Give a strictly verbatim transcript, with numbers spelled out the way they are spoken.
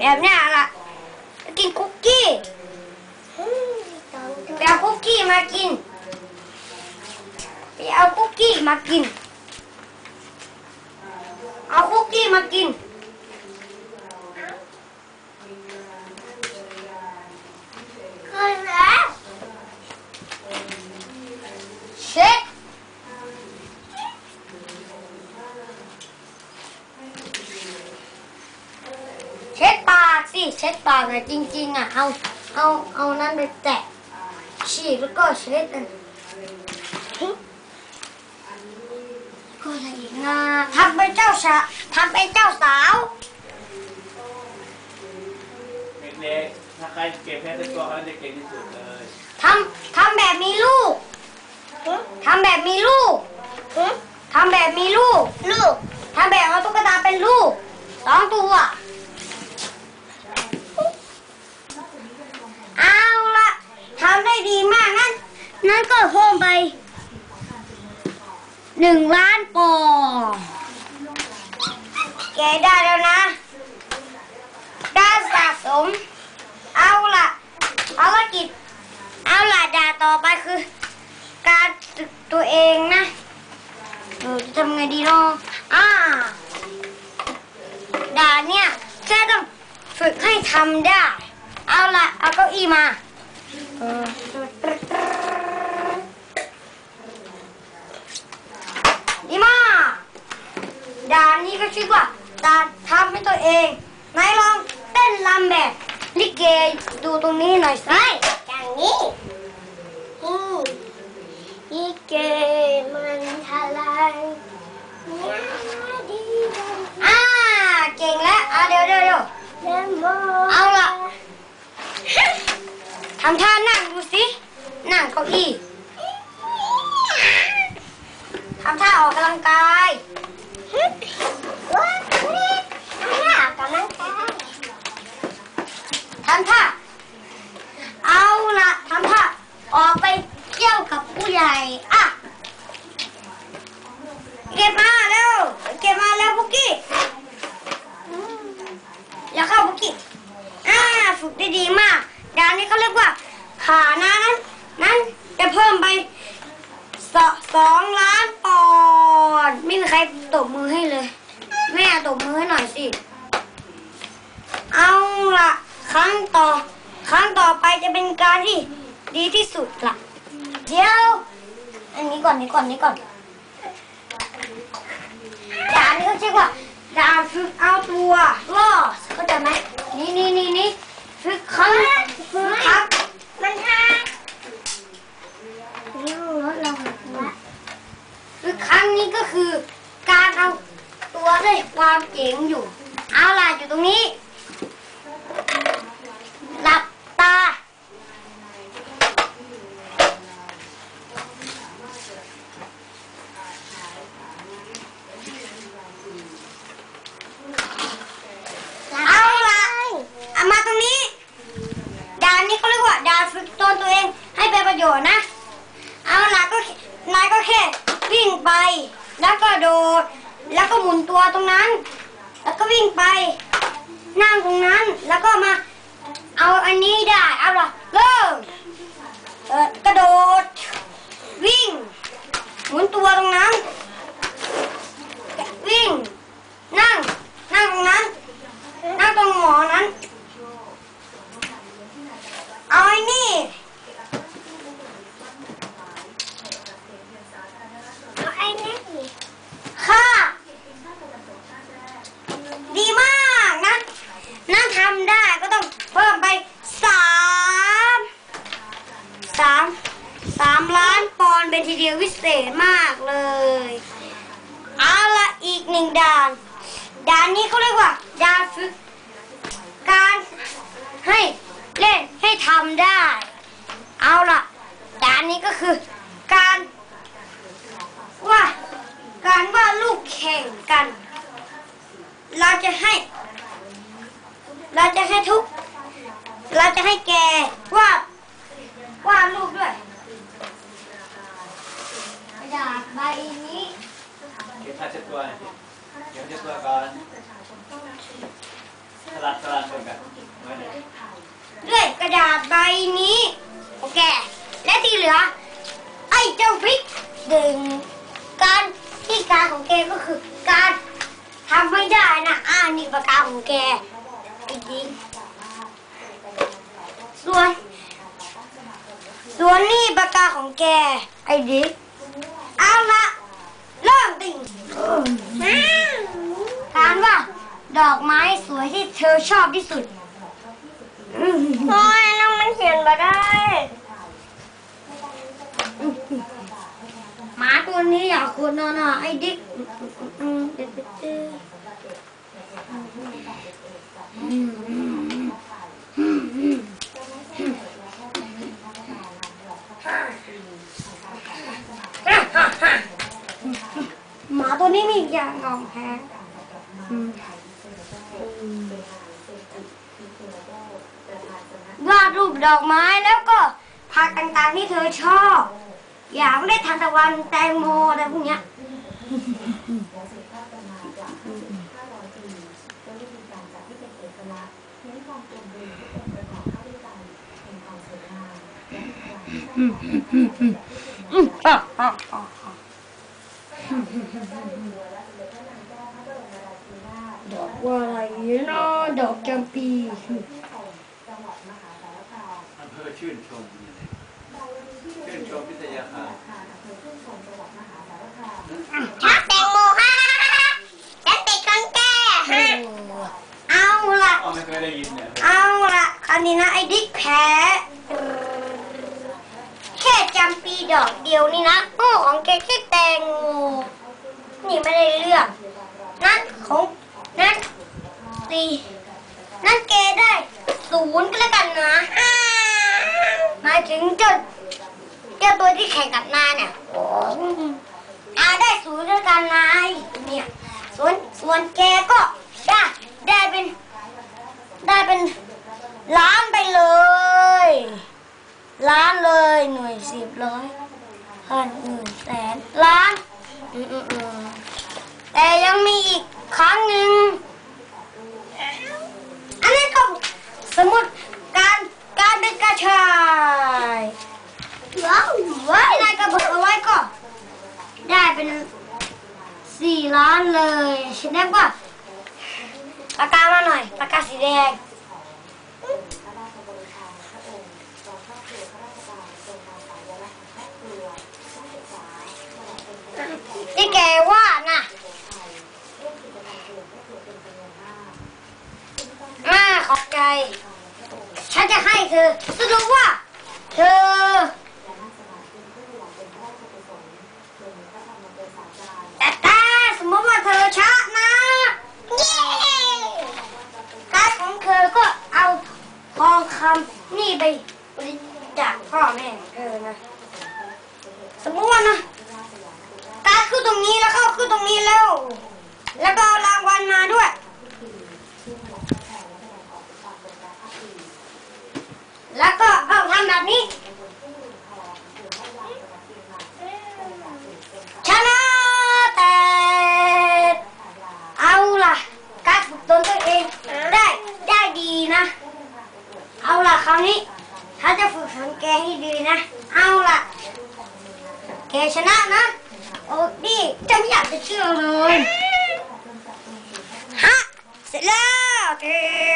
แบบนี้ล่ะกินคุกกี้ไปเอาคุกกี้มากินไปเอาคุกกี้มากินเอาคุกกี้มากินเคยแล้วเช็ดเช็ดปากสิเช็ดปากเลยจริงๆอ่ะเอาเอาเอานั้นไปแตะฉีกแล้วก็เช็ดกันก็อะไรอีกนะทำเป็นเจ้าสาวทำเป็นเจ้าสาวเด็กๆถ้าใครเก็บแพ้ในตัวเขาจะเก่งที่สุดเลยทำทำแบบมีลูกทำแบบมีลูกทำแบบมีลูกลูกทำแบบเอาตุ๊กตาเป็นลูกสองตัวเอาละทำได้ดีมากงั้นนั่นก็เพิ่มไปหนึ่งล้านปอนด์แกได้แล้วนะได้สะสมเอาละภารกิจเอาละด่าต่อไปคือการฝึกตัวเองนะเออจะทำไงดีเนาะอ่าด่าเนี่ยแค่ต้องฝึกให้ทำได้เอาละเอาเก้าอี้มาเออดีมากด่านนี้ก็ชื่อว่าด่านทำให้ตัวเองไหนลองเต้นรำแบบลิเกดูตรงนี้หน่อยสิอย่างนี้ลิเกมันทลายอ่าเก่งแล้วอ่ะเดี๋ยวเดี๋ยวเดี๋ยวเอาล่ะทำท่านั่งดูสินั่งเก้าอี้ทำท่าออกกำลังกายทำท่าเอาล่ะทำท่าออกไปเที่ยวกับผู้ใหญ่อ่ะเก็บมาเร็วเก็บมาแล้วพุกกี้อย่าเข้าพุกกี้อ่าฝึกได้ดีมากด่านนี้เขาเรียกว่าขานะนั้นนั้นจะเพิ่มไปสสองล้านปอนด์ไม่มีใครตบมือให้เลยแม่ตบมือให้หน่อยสิเอาล่ะครั้งต่อครั้งต่อไปจะเป็นการที่ดีที่สุดล่ะเดี๋ยวอันนี้ก่อนนี้ก่อนนี้ก่อนด่านนี้เขาเรียกว่าด่านฝึกเอาตัวรอดเข้าใจไหมนี่นี่นี่นี่ฝึกครั้งฝึกครั้งมันฮะนี่รถเราฝึกครั้งนี้ก็คือการเอาตัวด้วยความเจ๋งอยู่เอาล่ะอยู่ตรงนี้หลับตาเอาล่ะเอามาตรงนี้ด่านนี้เขาเรียกว่าด่านฝึกตนตัวเองให้เป็นประโยชน์นะเอาล่ะก็นายก็แค่วิ่งไปแล้วก็โดดแล้วก็หมุนตัวตรงนั้นแล้วก็วิ่งไปนั่งตรงนั้นแล้วก็มาเอาอันนี้ได้เอาล่ะเริ่มเออกระโดดวิ่งหมุนตัวตรงนั้นวิ่งนั่งนั่งตรงนั้นนั่งตรงหมอนั้นเอาไอ้นี่เอาไอ้นี่ค่ะดีมากนะนั่งทำได้ก็ต้องเพิ่มไปสามสามสามล้านปอนด์เป็นทีเดียววิเศษมากเลยเอาละอีกหนึ่งด่านด่านนี้เขาเรียกว่าด่านฝึกการให้เล่นให้ทำได้เอาละด่านนี้ก็คือการว่าการว่าลูกแข่งกันเราจะให้เราจะให้ทุกเราจะให้แกว่าว่าลูกด้วยกระดาษใบนี้เก็บผ้าเช็ดตัวเก็บเช็ดตัวก่อนสลัดสลัดกันแบบไว้ไหนด้วยกระดาษใบนี้โอเคและที่เหลือไอ้เจ้าพริกดึงการที่การของแกก็คือการทำไม่ได้นะอ่านี่ปากกาของแกไอ้ดิส่วนส่วนนี่ปากกาของแกไอ้ดิเอาละเริ่มติ่งถามว่าดอกไม้สวยที่เธอชอบที่สุดโอ้ยน้องมันเขียนมาได้หมาตัวนี้อยากคุณนอนอ่ะไอ้ดิ๊กหมาตัวนี้มีอย่างงอมแพ้วาดรูปดอกไม้แล้วก็ผักต่างๆที่เธอชอบอย่างได้ทานตะวันแตงโมอะไรพวกเนี้ยดอกว่าอะไรเนาะดอกจำปีอำเภอชื่นชมชื่นชมพิทยาคารชอบแตงโมฮ่าฉันติดกันแก่เอาละอ๋อไม่เคยได้ยินเนี่ยเอาละคราวนี้นะไอ้ดิ๊กแพ้แค่จำปีดอกเดียวนี่นะโอ้ของแกแค่แตงโมนี่ไม่ได้เลือกนั่นของนั่นสี่นั่นแกได้ศูนย์ก็แล้วกันนะหมายถึงเจ้าเจ้าตัวที่แข่งกับนาเนี่ยอาได้ศูนย์แล้วกันนายเนี่ยส่วนส่วนแกก็ได้ได้เป็นได้เป็นล้านไปเลยล้านเลยหน่วยสิบร้อยพันหมื่นแสนล้านอืมอืมอืมแต่ยังมีอีกครั้งหนึ่งอันนี้ก็สมมติการการเป็นกระชายว้าวว้าวนายกระบอกเอาไว้ก็ได้เป็นสี่ล้านเลยฉันแนบว่าปากกามาหน่อยปากกาสีแดงที่แกว่าน่ะอ่าขอบใจฉันจะให้เธอสรุปว่าเธอแต่ถ้าสมมติว่าเธอชนะเย้การของเธอก็เอาทองคำนี่ไปบริจาคพ่อแม่เธอนะสมมติว่านะการขึ้นตรงนี้แล้วเข้าขึ้นตรงนี้แล้วแล้วก็เอารางวัลมาด้วยแล้วก็เอาทำแบบนี้ชนะแต่เอาล่ะการฝึกตนตัวเองได้ได้ดีนะเอาล่ะคราวนี้ถ้าจะฝึกฝนแกให้ดีนะเอาล่ะแกชนะนะโอ้ดิจะไม่อยากจะเชื่อเลยฮะเสร็จแล้ว